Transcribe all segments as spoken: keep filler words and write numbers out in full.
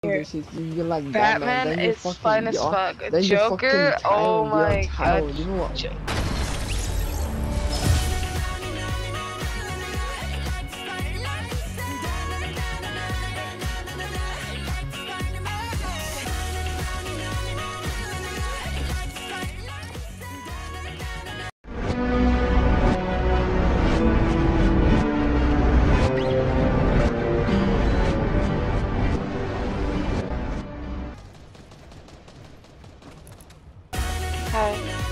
here. Shit, you're like Batman. Batman Then you're is fine fucking as you're, fuck. then you're fucking Joker, oh child. You're a my god. child. You know what? Jo Hi.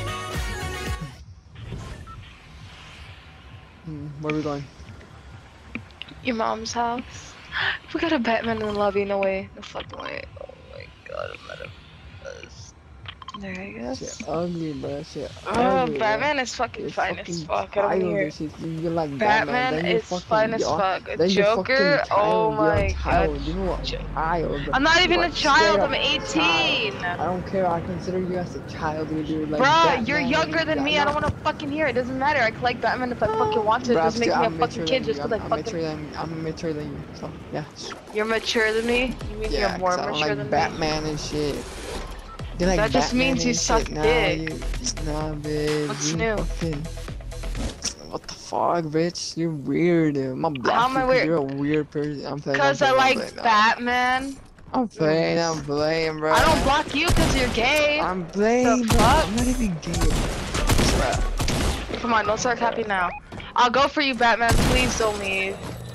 Hmm, where are we going? Your mom's house. We got a Batman in the lobby. No way. No fucking way. Oh my god, I'm not a buzz. There I Shit guess. ugly, bro. Shit Oh, ugly, bro. Batman is fucking You're fine as fucking fuck. I don't child hear. and shit. You're like Batman. Batman Then you're is fine fucking as you're, fuck. then you're fucking Joker, oh child. You're a my god. child. You know what? Jo Child. I'm not even You're a a straight child. up I'm eighteen. child. I don't care. I consider you as a child. You're like Bruh, you're Batman. younger than me. I don't Not, want to fucking hear it. It doesn't matter. I can like Batman if I fucking want to. It Bruh, doesn't make still, me a I'm fucking mature kid than just you. because I'm, I I'm fucking. mature than I'm mature than you. So yeah. You're mature than me? You mean Yeah, you're more cause I don't mature like than Batman me? and shit. You like That just Batman means you and suck shit? Nah, dick. you, nah, bitch. What's You new? fucking. What the fuck, bitch? You're weird. I'm not How blocking am I you 'cause weird? you're a weird person. I'm playing. I'm Cause I playing. I'm like playing. Nah. Batman. I'm playing. I'm playing, bro. I don't block you cause you're gay. I'm The playing, bro. fuck? I'm not even gay. Bruh. Come on, don't start happy now. I'll go for you, Batman. Please don't leave.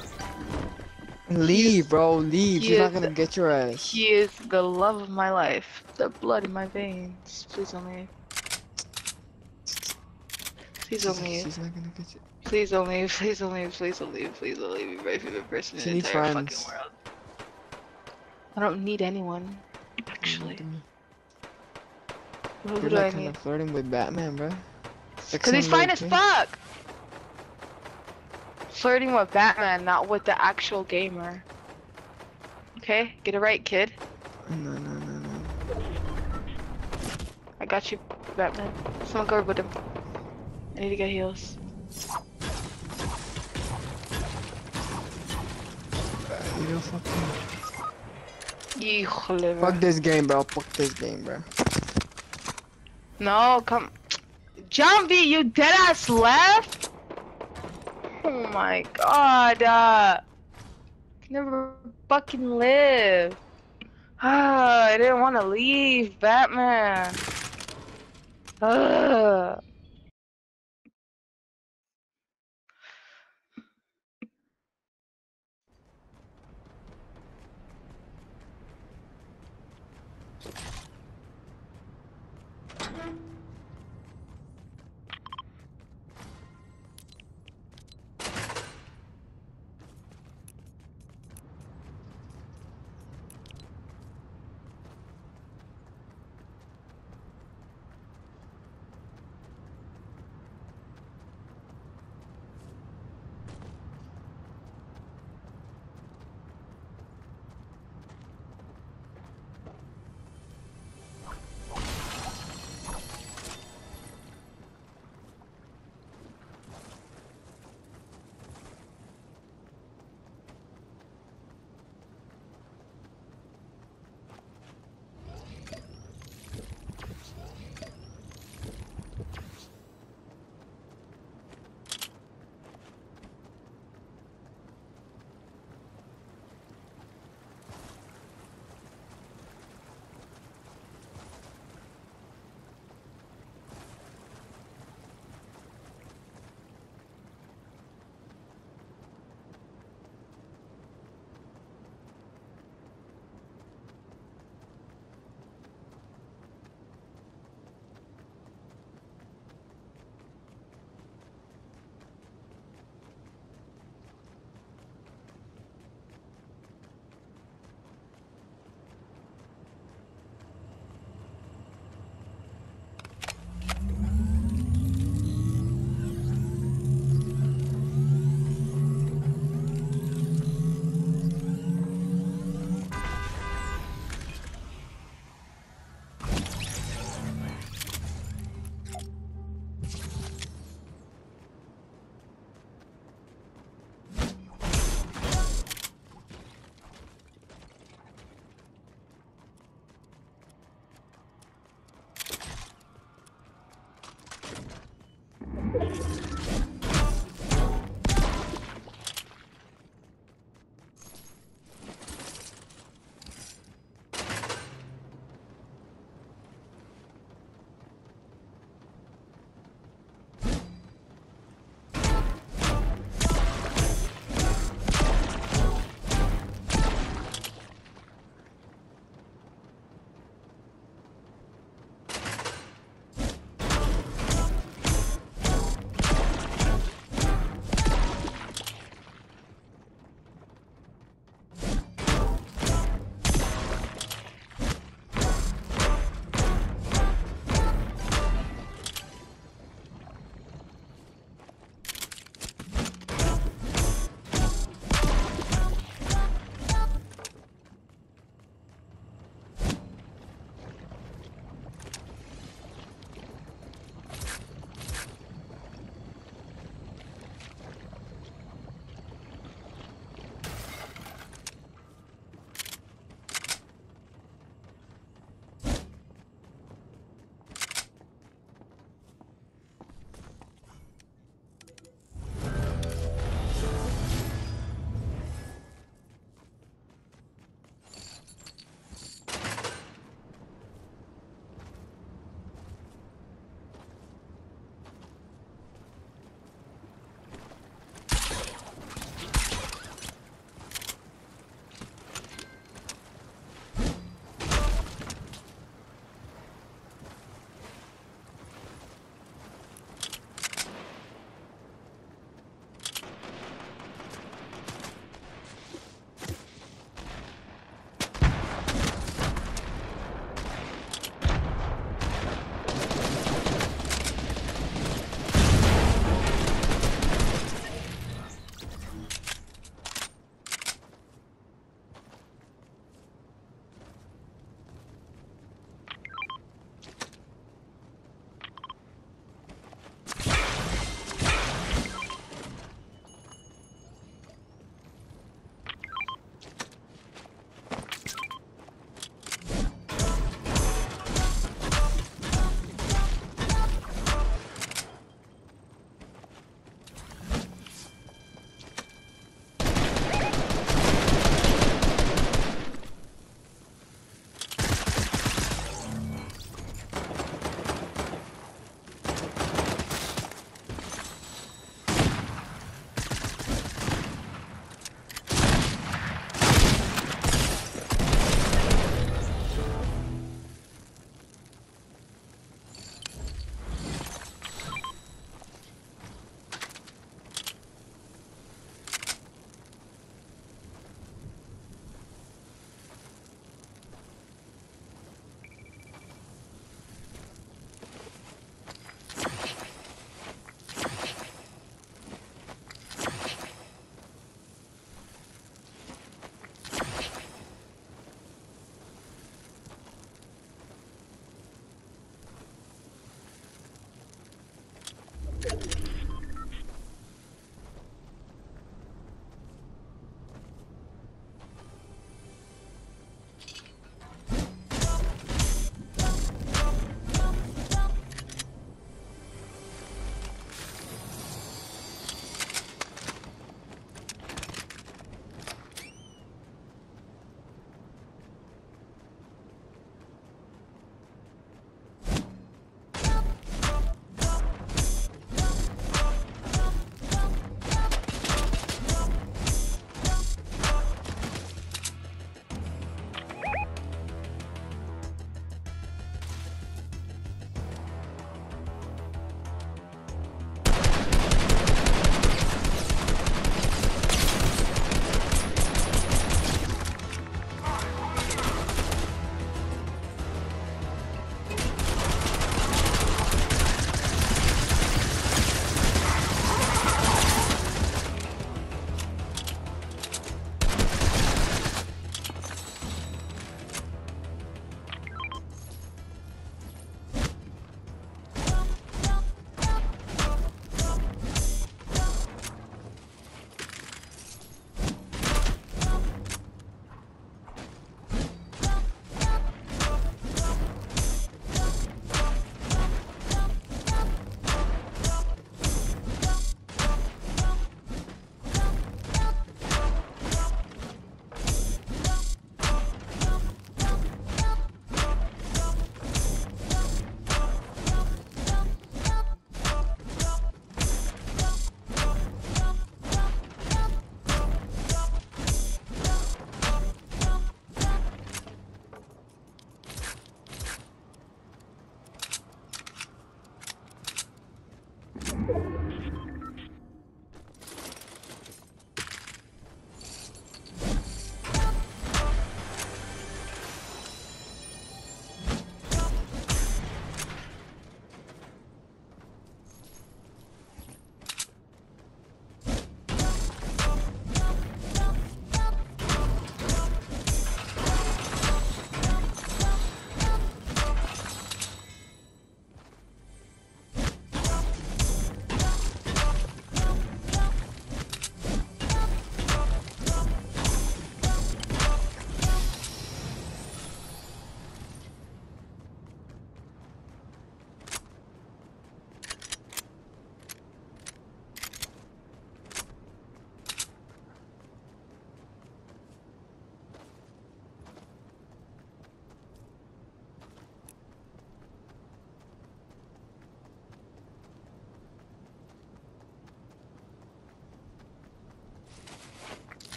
Leave, bro. Leave. He You're not is, gonna get your ass. he is the love of my life. The blood in my veins. Please don't leave. Please don't She's, leave. she's not gonna get you. Please don't leave. Please don't leave. Please don't leave. Please don't leave. You're my favorite person She in the needs entire friends. fucking world. I don't need anyone, actually. Who You're do like I kind need? of flirting with Batman, bro. Like Cause he's some fine little as kid. fuck. Flirting with Batman, not with the actual gamer. Okay, get it right, kid. No, no, no, no. I got you, Batman. Someone go with him. I need to get heals. You fucking. Híjole, Fuck this game, bro. Fuck this game, bro. No, come. Jumpy, you dead ass left? Oh my god. Uh, never fucking live. Ah, I didn't want to leave, Batman. Ugh.